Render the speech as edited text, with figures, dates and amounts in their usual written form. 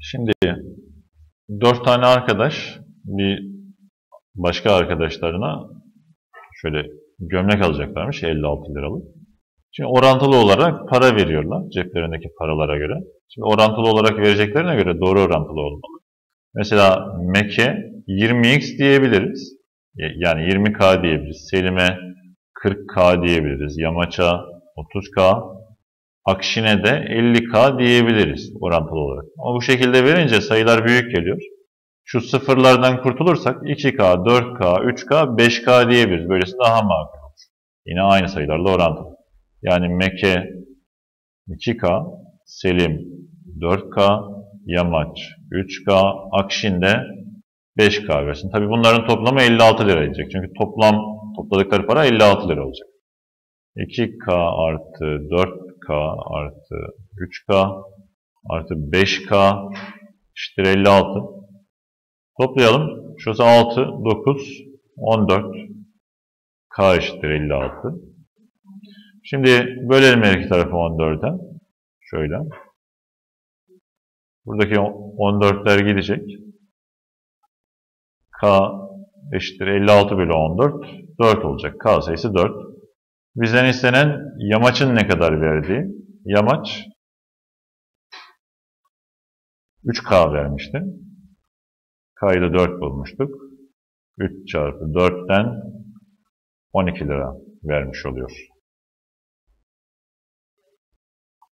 Şimdi 4 tane arkadaş bir başka arkadaşlarına şöyle gömlek alacaklarmış 56 liralık. Şimdi orantılı olarak para veriyorlar ceplerindeki paralara göre. Şimdi orantılı olarak vereceklerine göre doğru orantılı olmalı. Mesela Mek'e 20x diyebiliriz. Yani 20k diyebiliriz. Selim'e 40k diyebiliriz. Yamaç'a 30k. Akşin'e de 50k diyebiliriz orantılı olarak. Ama bu şekilde verince sayılar büyük geliyor. Şu sıfırlardan kurtulursak 2k, 4k, 3k, 5k diyebiliriz. Böylesi daha makul olur. Yine aynı sayılarla orantılı. Yani Mek'e 2k, Selim 4k, Yamaç 3k, Akşin de 5k versin. Tabi bunların toplamı 56 lira edecek. Çünkü topladıkları para 56 lira olacak. 2k artı 4k artı 3k artı 5k eşittir 56. Toplayalım. Şurası 6, 9, 14. K eşittir 56. Şimdi bölelim her iki tarafı 14'e. Şöyle. Buradaki 14'ler gidecek. K eşittir 56 bölü 14. 4 olacak. K sayısı 4. Bizden istenen yamaçın ne kadar verdiği. Yamaç 3K vermişti. K'yı da 4 bulmuştuk. 3 çarpı 4'ten 12 lira vermiş oluyor.